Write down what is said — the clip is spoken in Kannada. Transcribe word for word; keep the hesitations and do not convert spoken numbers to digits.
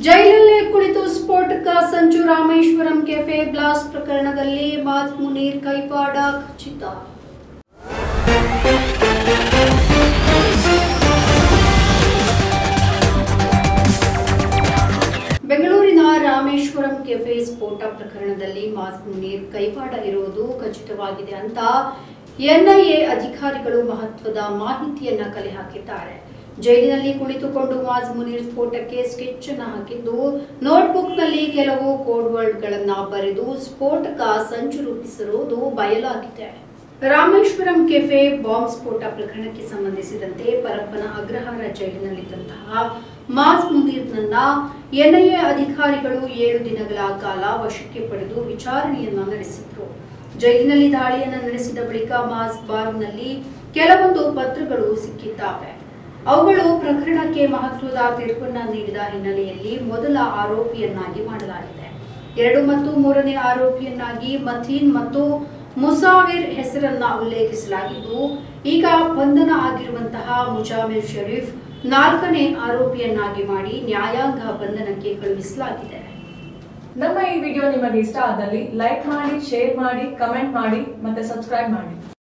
ಜೈಲಲ್ಲೇ ಕುಳಿತು ಸ್ಫೋಟಕ ಸಂಚು ರಾಮೇಶ್ವರಂ ಕೆಫೆ ಬ್ಲಾಸ್ಟ್ ಪ್ರಕರಣದಲ್ಲಿ ಮಾಜ್ ಮುನೀರ್ ಕೈವಾಡ ಖಚಿತ. ಬೆಂಗಳೂರಿನ ರಾಮೇಶ್ವರಂ ಕೆಫೆ ಸ್ಫೋಟ ಪ್ರಕರಣದಲ್ಲಿ ಮಾಜ್ ಮುನೀರ್ ಕೈವಾಡ ಇರುವುದು ಖಚಿತವಾಗಿದೆ ಅಂತ ಎನ್ಐಎ ಅಧಿಕಾರಿಗಳು ಮಹತ್ವದ ಮಾಹಿತಿಯನ್ನ ಕಲೆ ಹಾಕಿದ್ದಾರೆ. ಜೈಲಿನಲ್ಲಿ ಕುಳಿತುಕೊಂಡು ಮಾಜ್ ಮುನೀರ್ ಸ್ಫೋಟಕ್ಕೆ ಸ್ಕೆಚ್ ಅನ್ನು ಹಾಕಿದ್ದು, ನೋಟ್ಬುಕ್ನಲ್ಲಿ ಕೆಲವು ಕೋಡ್ ವರ್ಡ್ಗಳನ್ನ ಬರೆದು ಸ್ಫೋಟಕ ಸಂಚು ರೂಪಿಸಿರುವುದು ಬಯಲಾಗಿದೆ. ರಾಮೇಶ್ವರಂ ಕೆಫೆ ಬಾಂಬ್ ಸ್ಫೋಟ ಪ್ರಕರಣಕ್ಕೆ ಸಂಬಂಧಿಸಿದಂತೆ ಪರಪ್ಪನ ಅಗ್ರಹಾರ ಜೈಲಿನಲ್ಲಿದ್ದಂತಹ ಮಾಜ್ ಮುನೀರ್ನನ್ನ ಎನ್ಐಎ ಅಧಿಕಾರಿಗಳು ಏಳು ದಿನಗಳ ಕಾಲ ವಶಕ್ಕೆ ಪಡೆದು ವಿಚಾರಣೆಯನ್ನ ನಡೆಸಿದ್ರು. ಜೈಲಿನಲ್ಲಿ ದಾಳಿಯನ್ನು ನಡೆಸಿದ ಬಳಿಕ ಮಾಜ್ ಬಾರ್ನಲ್ಲಿ ಕೆಲವೊಂದು ಪತ್ರಗಳು ಸಿಕ್ಕಿದ್ದಾವೆ. ಅವುಗಳು ಪ್ರಕರಣಕ್ಕೆ ಮಹತ್ವದ ತೀರ್ಪನ್ನ ನೀಡಿದ ಹಿನ್ನೆಲೆಯಲ್ಲಿ ಮೊದಲ ಆರೋಪಿಯನ್ನಾಗಿ ಮಾಡಲಾಗಿದೆ. ಎರಡು ಮತ್ತು ಮೂರನೇ ಆರೋಪಿಯನ್ನಾಗಿ ಮತೀನ್ ಮತ್ತು ಮುಸಾವಿರ್ ಹೆಸರನ್ನ ಉಲ್ಲೇಖಿಸಲಾಗಿದ್ದು, ಈಗ ಬಂಧನ ಆಗಿರುವಂತಹ ಮುಜಾಮಿಲ್ ಶರೀಫ್ ನಾಲ್ಕನೇ ಆರೋಪಿಯನ್ನಾಗಿ ಮಾಡಿ ನ್ಯಾಯಾಂಗ ಬಂಧನಕ್ಕೆ ಕಳುಹಿಸಲಾಗಿದೆ. ನಮ್ಮ ಈ ವಿಡಿಯೋ ನಿಮಗೆ ಇಷ್ಟ ಆದಲ್ಲಿ ಲೈಕ್ ಮಾಡಿ, ಶೇರ್ ಮಾಡಿ, ಕಮೆಂಟ್ ಮಾಡಿ ಮತ್ತೆ ಸಬ್ಸ್ಕ್ರೈಬ್ ಮಾಡಿ.